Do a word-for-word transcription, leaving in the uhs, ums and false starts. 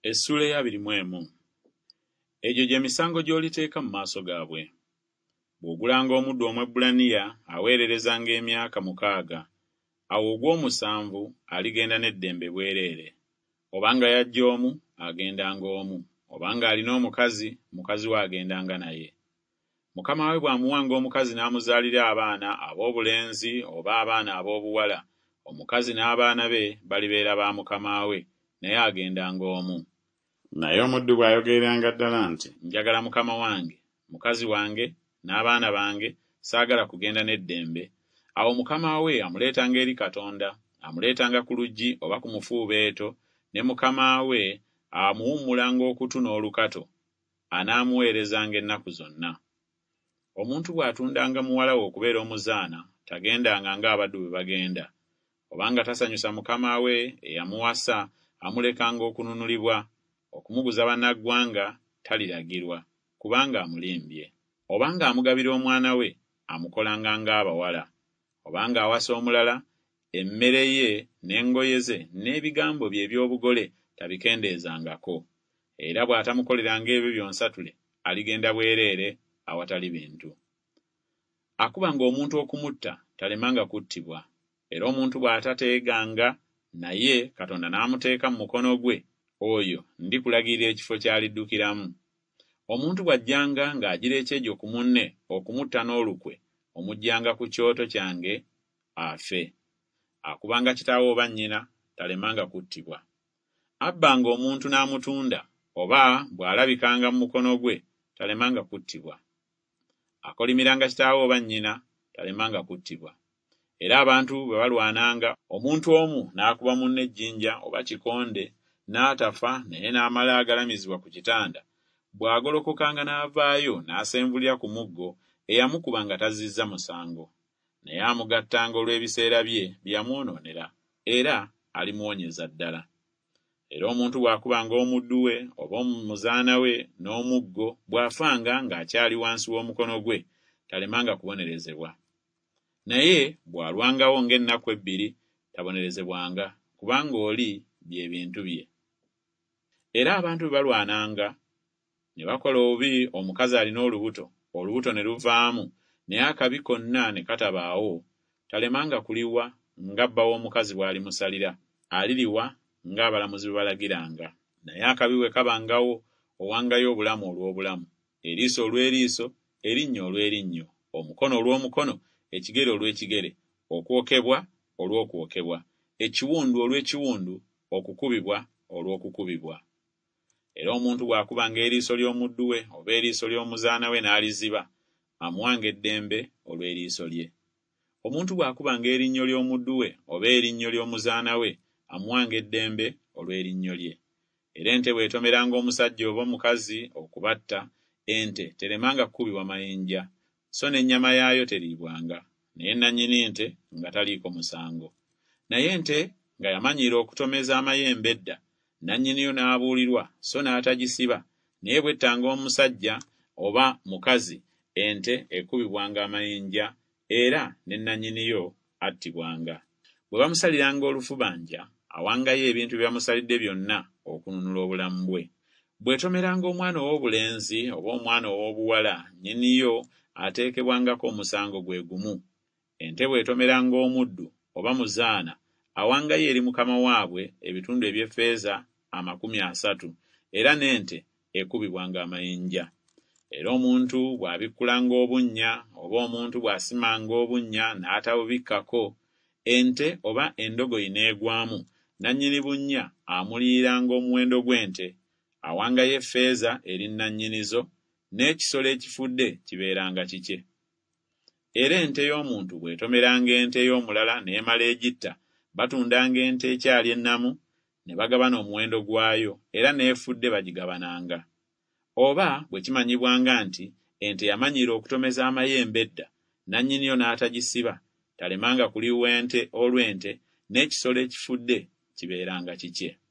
Essula ya abiri mu emu. Egyo gye misango gy'oliteeka mu maaso gaabwe. Bw'ogulanga omuddu Omwebbulaniya aweererezanga emyaka mukaaga, awo ogw'omusanvu aligenda n'eddembe bwereere. Obanga yajja omu, agendanga omu, obanga alina omukazi, mukazi we agendanga naye. Mukama we bw'amuwanga omukazi n'amuzaalira abaana ab'obulenzi oba abaana ab'obuwala, omukazi n'abaana be balibeera ba mukama we, naye agendanga omu. Naye omuddu bw'ayogereranga ddala nti, njagala mukama wange, mukazi wange, n'abaana bange, saagala kugenda n'eddembe, awo mukama we amuleetanga eri Katonda, amuleetanga ku luggi oba ku mufuubeeto, ne mukama we amuwummulanga okutu n'olukato, anaamuweerezanga ennaku zonna. Omuntu bw'atundanga muwala we okubeera omuzaana, tagendanga ng'abaddu bwe bagenda. Obanga tasanyusa mukama we eyamuwasa, amulekanga okununulibwa. Okumuguza bannaggwanga taliragirwa, kubanga amulimbye. Obanga amugabira omwana we, amukolanga ng'abawala. Obanga awasa omulala, emmere ye n'engoye ze n'ebigambo bye eby'obugole tabikendeezangako. Era bw'atamukoleranga ebyo byonsatule, aligenda bwereere awatali bintu. Akubanga omuntu okumutta, talemanga kuttibwa. Era omuntu bw'atateeganga, naye Katonda n'amuteeka mu mukono gwe, oyo ndikulagirira ekifo ky'aliddukiramu. Omuntu bw'ajjanga ng'agira ekyejo ku munne okumutta n'olukwe, omuggyanga ku kyoto kyange afe. Akubanga kitaawe oba nnyina, talemanga kuttibwa. Abbanga omuntu n'amutunda, oba bw'alabikanga mu mukono gwe, talemanga kuttibwa. Akolimiranga kitaawe oba nnyina, talemanga kuttibwa. Era abantu bwe balwananga, omuntu omu n'akuba munne ejjinja oba kikonde, n'atafa naye n'amala agalamizibwa ku kitanda, bw'agolokokanga n'avaayo n'asenvulira ku muggo, eyamukuba nga tazizza musango. Naye amugattanga olw'ebiseera bye bye yamwonoonera, era alimuwonyeza ddala. Era omuntu bw'akubanga omuddu we oba omuzaana we n'omuggo, bw'afanga ng'akyali wansi w'omukono gwe, talemanga kubonerezebwa. Naye bw'alwangawo ng'ennaku ebbiri, tabonerezebwanga, kubanga oli bye bintu bye. Era abantu bwe balwananga, ne bakola obubi, omukazi alina olubuto, olubuto ne luvaamu, naye akabi konna ne katabaawo, talemanga kuliwa ng'abba w'omukazi bw'alimusalira, aliriwa ng'abalamuzi bwe balagiranga. Naye akabi bwe kabangawo, owangayo obulamu olw'obulamu, eriiso olw'eriiso, erinnyo olw'erinnyo, omukono olw'omukono, ekigere olw'ekigere, okwokebwa olw'okwokebwa, ekiwundu olw'ekiwundu, okukubibwa olw'okukubibwa. Era omuntu bw'akubanga eriiso ly'omuddu we oba eriiso ly'omuzaana we n'aliziba, amuwanga eddembe olw'eriiso lye. Omuntu bw'akubanga erinnyo ly'omuddu we oba erinnyo ly'omuzaana we, amuwanga eddembe olw'erinnyo lye. Era ente bw'etomeranga omusajja oba omukazi okubatta, ente teremanga kukubibwa mayinja, so n'ennyama yaayo teriibwanga, naye nannyini nte nga taliiko musango. Naye ente nga yamanyiira okutomeza amayembe edda, nannyiniyo n'abuulirwa so n'atagisiba, naye bw'ettanga omusajja oba mukazi, ente ekubibwanga amayinja, era ne nannyiniyo attibwanga. Bwe bamusaliranga olufubanja, awangayo ebintu bye bamusalidde byonna okununula obulamu bwe. Bw'etomeranga omwana ow'obulenzi oba omwana ow'obuwala, nnyiniyo ateekebwangako omusango gwe gumu. Ente bw'etomeranga omuddu oba muzaana, awangayo eri mukama waabwe ebitundu eby'effeeza amakumi asatu, era n'ente ekubibwanga amayinja. Era omuntu bw'abikkulanga obunnya oba omuntu bw'asimanga obunnya n'atabubikkako, ente oba endogoyi n'egwamu, nannyini bunnya amuliiranga omuwendo gw'ente, awangayo effeeza eri nannyinizo, n'ekisolo ekifudde kibeeranga kikye. Era ente y'omuntu bw'etomeranga ente y'omulala n'emala egitta, batundanga ente ekyali ennamu, ne bagabana omuwendo gwayo, era n'efudde bagigabananga. Oba bwe kimanyibwanga nti ente yamanyiira okutomeza amayembe edda, nannyiniyo n'atagisiba, talemanga kuliwa ente olw'ente, n'ekisolo ekifudde kibeeranga kikye.